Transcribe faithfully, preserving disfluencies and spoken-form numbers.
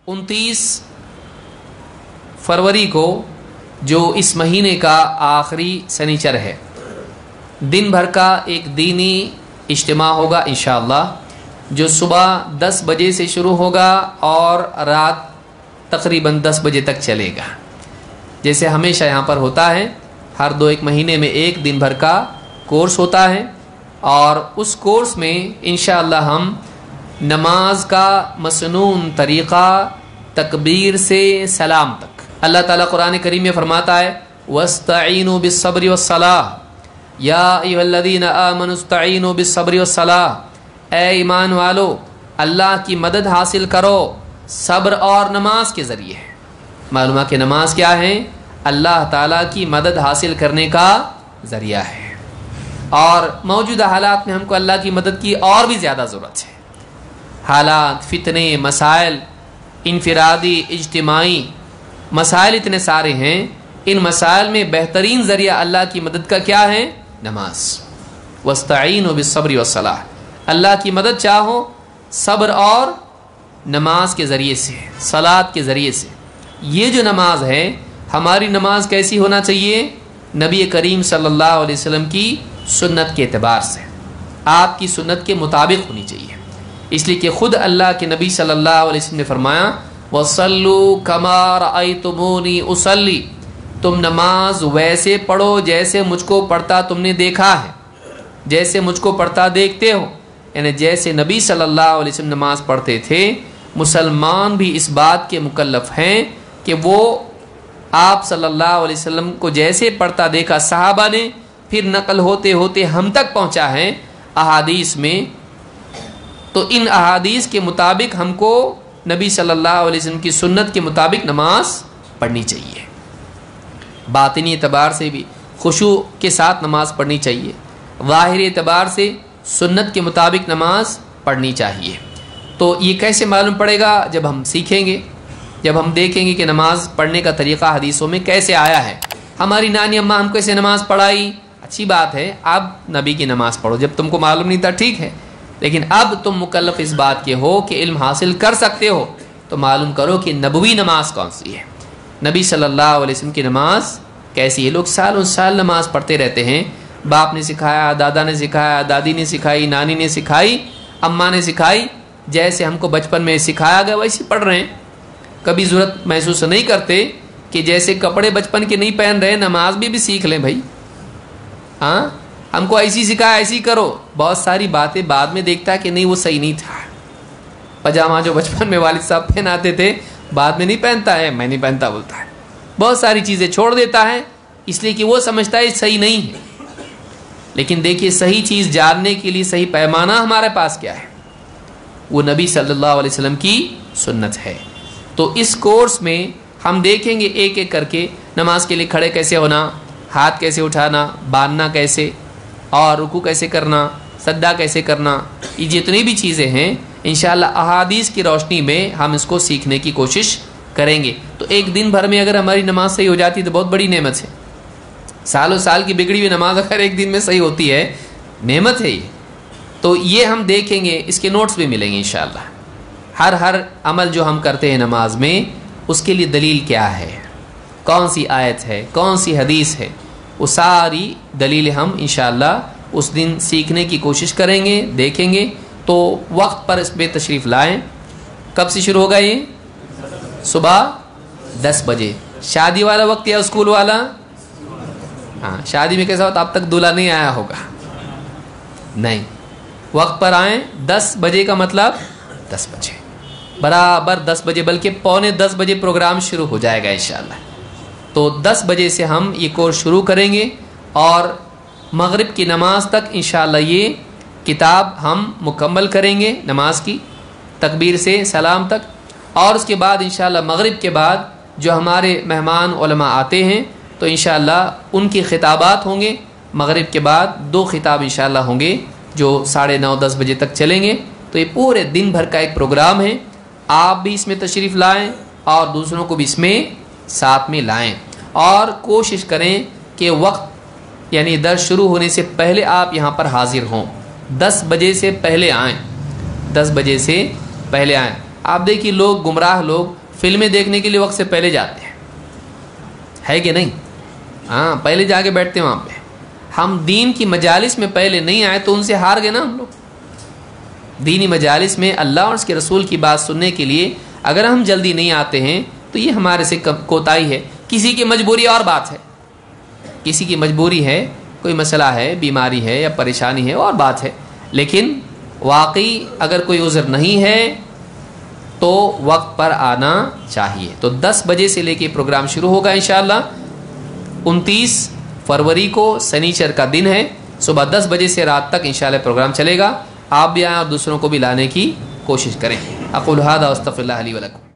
उनतीस फरवरी को जो इस महीने का आखिरी शनिचर है, दिन भर का एक दीनी इज्तिमा होगा इंशाअल्लाह, जो सुबह दस बजे से शुरू होगा और रात तकरीबन दस बजे तक चलेगा। जैसे हमेशा यहाँ पर होता है, हर दो एक महीने में एक दिन भर का कोर्स होता है और उस कोर्स में इंशाअल्लाह हम नमाज का मसनून तरीक़ा तकबीर से सलाम तक, अल्लाह ताला कुरान करीम में फरमाता है वस्तईनु बिस्सब्रि वस्सलाह या अय्युहल्लज़ीना आमनु इस्तईनु बिस्सब्रि वस्सलाह, ए ईमान वालो अल्लाह की मदद हासिल करो सब्र और नमाज के ज़रिए। मालूम है कि नमाज क्या है? अल्लाह ताला की मदद हासिल करने का ज़रिया है और मौजूदा हालात में हमको अल्लाह की मदद की और भी ज़्यादा ज़रूरत है। हालात, फितने, मसाइल, इनफिरादी, इज्तिमाई मसाइल इतने सारे हैं। इन मसाइल में बेहतरीन ज़रिया अल्लाह की मदद का क्या है? नमाज। वस्तईनु बिस्सब्रि वस्सलाह, अल्लाह की मदद चाहो सब्र और नमाज के ज़रिए से, सलात के ज़रिए से। ये जो नमाज है, हमारी नमाज कैसी होना चाहिए? नबी करीम सल्लल्लाहु अलैहि वसल्लम की सुन्नत के एतबार से, आपकी सुन्नत के मुताबिक होनी चाहिए। इसलिए कि ख़ुद अल्लाह के नबी सल्लल्लाहु अलैहि वसल्लम ने फरमाया वसल्लू कमा रअयतुमूनी उसल्ली, तुम नमाज वैसे पढ़ो जैसे मुझको पढ़ता तुमने देखा है, जैसे मुझको पढ़ता देखते हो। यानी जैसे नबी सल्लल्लाहु अलैहि वसल्लम नमाज पढ़ते थे, मुसलमान भी इस बात के मुकल्लफ हैं कि वो आप सल्लल्लाहु अलैहि वसल्लम को जैसे पढ़ता देखा सहाबा ने, फिर नकल होते होते हम तक पहुँचा है अहादीस में, तो इन अहादीस के मुताबिक हमको नबी सल्लल्लाहु अलैहि वसल्लम की सुन्नत के मुताबिक नमाज पढ़नी चाहिए। बातिनी एतबार से भी खुशू के साथ नमाज पढ़नी चाहिए, ज़ाहिरी एतबार से सुन्नत के मुताबिक नमाज पढ़नी चाहिए। तो ये कैसे मालूम पड़ेगा? जब हम सीखेंगे, जब हम देखेंगे कि नमाज पढ़ने का तरीक़ा हदीसों में कैसे आया है। हमारी नानी अम्मा हमको कैसे नमाज पढ़ाई, अच्छी बात है, अब नबी की नमाज पढ़ो। जब तुमको मालूम नहीं था ठीक है, लेकिन अब तुम मुकल्लफ इस बात के हो कि इल्म हासिल कर सकते हो, तो मालूम करो कि नबवी नमाज कौन सी है, नबी सल्लल्लाहु अलैहि वसल्लम की नमाज कैसी है। लोग सालों साल नमाज पढ़ते रहते हैं, बाप ने सिखाया, दादा ने सिखाया, दादी ने सिखाई, नानी ने सिखाई, अम्मा ने सिखाई, जैसे हमको बचपन में सिखाया गया वैसे पढ़ रहे हैं। कभी ज़रूरत महसूस नहीं करते कि जैसे कपड़े बचपन के नहीं पहन रहे, नमाज भी, भी सीख लें भाई। हाँ, हमको ऐसी सिखाया, ऐसी करो। बहुत सारी बातें बाद में देखता है कि नहीं वो सही नहीं था। पजामा जो बचपन में वालिद साहब पहनाते थे, बाद में नहीं पहनता है, मैं नहीं पहनता बोलता है। बहुत सारी चीज़ें छोड़ देता है इसलिए कि वो समझता है सही नहीं है। लेकिन देखिए, सही चीज़ जानने के लिए सही पैमाना हमारे पास क्या है? वो नबी सल्लल्लाहु अलैहि वसल्लम की सुन्नत है। तो इस कोर्स में हम देखेंगे एक एक करके नमाज के लिए खड़े कैसे होना, हाथ कैसे उठाना, बांधना कैसे, और रुकू कैसे करना, सद्दा कैसे करना, ये जितनी भी चीज़ें हैं इंशाअल्लाह अहादीस की रोशनी में हम इसको सीखने की कोशिश करेंगे। तो एक दिन भर में अगर हमारी नमाज सही हो जाती है तो बहुत बड़ी नेमत है। सालों साल की बिगड़ी हुई नमाज अगर एक दिन में सही होती है, नेमत है ये। तो ये हम देखेंगे, इसके नोट्स भी मिलेंगे इंशाअल्लाह। हर हर अमल जो हम करते हैं नमाज में, उसके लिए दलील क्या है, कौन सी आयत है, कौन सी हदीस है, वो सारी दलीलें हम इंशाअल्लाह उस दिन सीखने की कोशिश करेंगे, देखेंगे। तो वक्त पर इस पर तशरीफ़ लाएँ। कब से शुरू होगा ये? सुबह दस बजे। शादी वाला वक्त या स्कूल वाला? हाँ, शादी में कैसा होता, अब तक दूल्हा नहीं आया होगा, नहीं, वक्त पर आएँ। दस बजे का मतलब दस बजे बराबर, दस बजे बल्कि पौने दस बजे प्रोग्राम शुरू हो जाएगा इंशाअल्लाह। तो दस बजे से हम ये कोर्स शुरू करेंगे और मगरिब की नमाज तक इंशाअल्लाह ये किताब हम मुकम्मल करेंगे, नमाज की तकबीर से सलाम तक। और उसके बाद इंशाअल्लाह मगरिब के बाद जो हमारे मेहमान उलमा आते हैं, तो इंशाअल्लाह उनकी खिताबात होंगे। मगरिब के बाद दो खिताब इंशाअल्लाह होंगे जो साढ़े नौ दस बजे तक चलेंगे। तो ये पूरे दिन भर का एक प्रोग्राम है। आप भी इसमें तशरीफ़ लाएँ और दूसरों को भी इसमें साथ में लाएँ, और कोशिश करें कि वक्त यानी दर्स शुरू होने से पहले आप यहाँ पर हाजिर हों। दस बजे से पहले आएँ, दस बजे से पहले आएँ। آپ دیکھیے لوگ گمراہ لوگ فلمیں دیکھنے کے لیے وقت سے پہلے جاتے ہیں، ہے کہ نہیں؟ ہاں پہلے جا کے بیٹھتے ہیں وہاں پہ. ہم دین کی مجالس میں پہلے نہیں آئے تو ان سے ہار گئے نا ہم لوگ. دینی مجالس میں اللہ اور اس کے رسول کی بات سننے کے لیے اگر ہم جلدی نہیں آتے ہیں تو یہ ہمارے سے کوتاہی ہے. کسی کی مجبوری اور بات ہے، کسی کی مجبوری ہے، کوئی مسئلہ ہے، بیماری ہے یا پریشانی ہے اور بات ہے، لیکن واقعی اگر کوئی عذر نہیں ہے تو وقت پر آنا چاہیے. تو دس بجے سے لے کے پروگرام شروع ہوگا انشاءاللہ. انتیس فروری کو سنیچر کا دن ہے، صبح دس بجے سے رات تک انشاءاللہ پروگرام چلے گا. آپ بھی آئیں اور دوسروں کو بھی لانے کی کوشش کریں. اقول ھذا واستغفر اللہ لی ولکم.